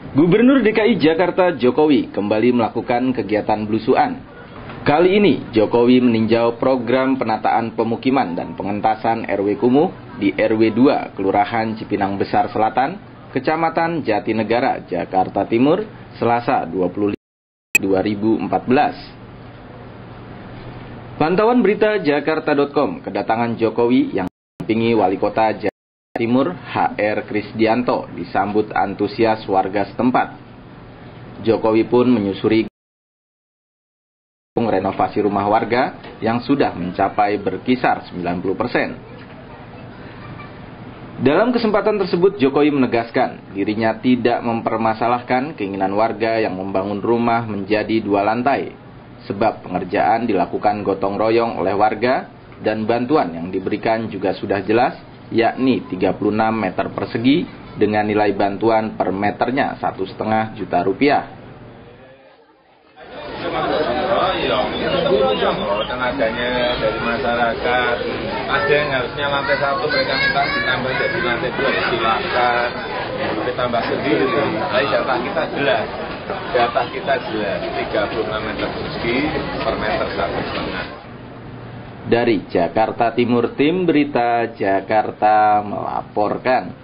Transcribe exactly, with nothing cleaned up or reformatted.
Gubernur D K I Jakarta Jokowi kembali melakukan kegiatan belusuan. Kali ini Jokowi meninjau program penataan pemukiman dan pengentasan R W kumuh di R W dua Kelurahan Cipinang Besar Selatan, Kecamatan Jatinegara, Jakarta Timur, Selasa dua puluh lima Juli dua ribu empat belas. Pantauan berita Jakarta titik com, kedatangan Jokowi yang didampingi Wali Kota Jakarta Timur H R Krisdianto disambut antusias warga setempat. Jokowi pun menyusuri renovasi rumah warga yang sudah mencapai berkisar sembilan puluh persen. Dalam kesempatan tersebut Jokowi menegaskan dirinya tidak mempermasalahkan keinginan warga yang membangun rumah menjadi dua lantai, sebab pengerjaan dilakukan gotong royong oleh warga dan bantuan yang diberikan juga sudah jelas, yakni tiga puluh enam meter persegi dengan nilai bantuan per meternya satu setengah juta rupiah. Tenaganya dari masyarakat, ada yang harusnya lantai satu mereka minta ditambah jadi lantai dua, silakan ditambah sendiri. Tapi data kita jelas, data kita jelas tiga puluh enam meter persegi per meter satu setengah. Dari Jakarta Timur, tim berita Jakarta melaporkan.